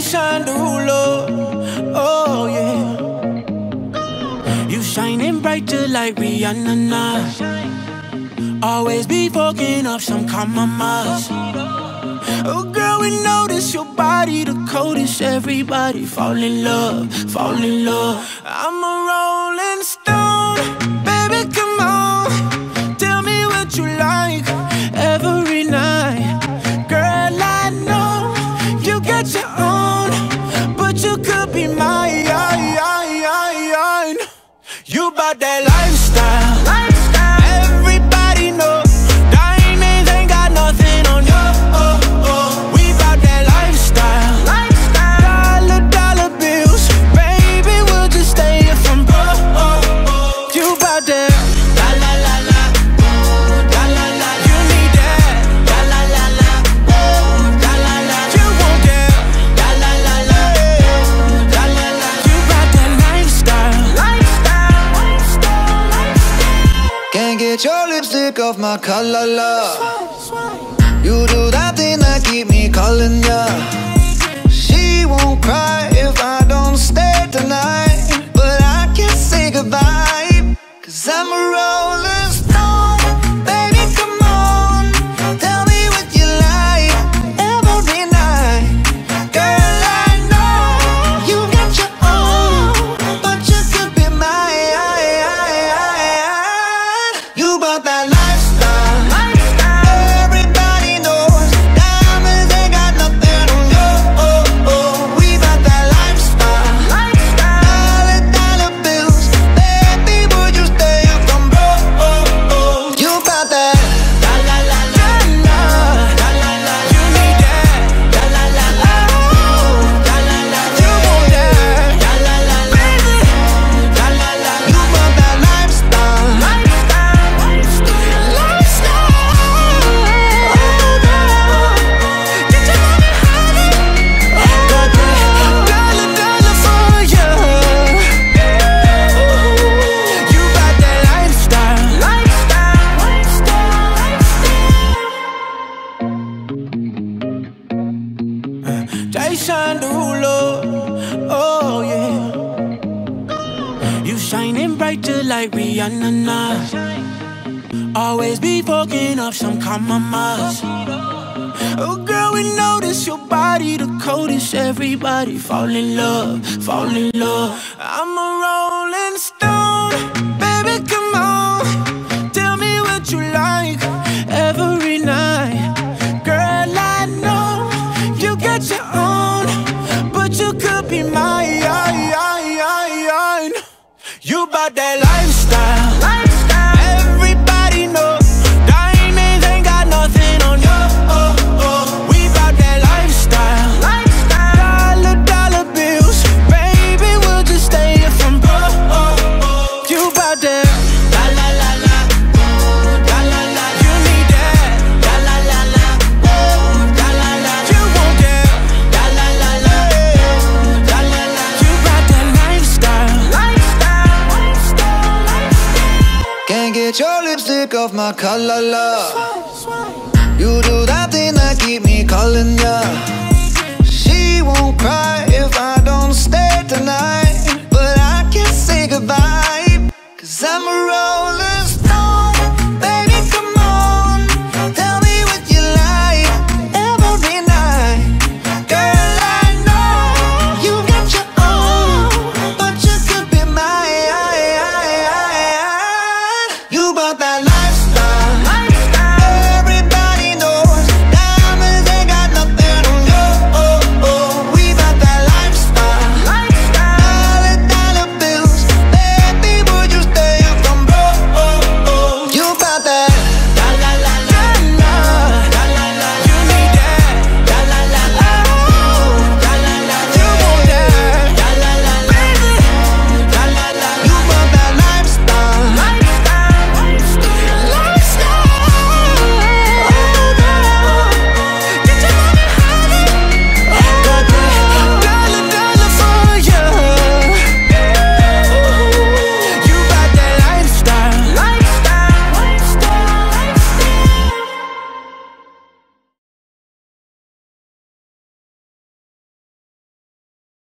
Jason Derulo, oh yeah. You shining bright just like Rihanna now. Always be fucking up some compromise. Oh girl, we notice your body the coldest. Everybody fall in love, fall in love. I'm a rolling stone, baby, come on. Tell me what you like every night. Girl, I know you got your own, but you could be mine. You bout that lifestyle. Everybody know diamonds ain't got nothing on you. We bout that lifestyle. Dollar bills, baby, we'll just stay here from broke. You bout that la la la la, la la la. You need that la la la la, la la la. You want that la la la la, la la la. You bout that lifestyle. Can't get your lipstick off my collar, love. You do that thing that keep me calling ya. She won't cry if I don't stay tonight, but I can't say goodbye, 'cause I'm a rolling stone. Baby, come on, tell me what you like every night. Girl, I know you got your own, but you could be mine. You bought that lifestyle. Everybody knows diamonds ain't got nothing on you. We bought that lifestyle. Dollar bills, baby, would you stay up from broke? You bought that la la la la, la la la. You need that la la la la, la la la. You want that la la la la, la la la. You bought that lifestyle. Jason Derulo, oh yeah. You shining bright just like Rihanna now. Always be fucking up some compromise. Oh girl, we notice your body the coldest. Everybody fall in love, fall in love. I'm a rolling stone, baby, come on. Tell me what you like every night. Girl, I know you got your own, but you could be mine. You bout that lifestyle. Everybody know diamonds ain't got nothing on you. We bout that lifestyle. Dollar bills, baby, we'll just stay here from broke. You bout that la la la la, la la la. You need that la la la la, la la la. You want that la la la la, la la la. You bout that lifestyle. Can't get your lipstick off my collar, love. You do that thing that keep me calling ya. She won't cry if I don't stay tonight, but I can't say goodbye.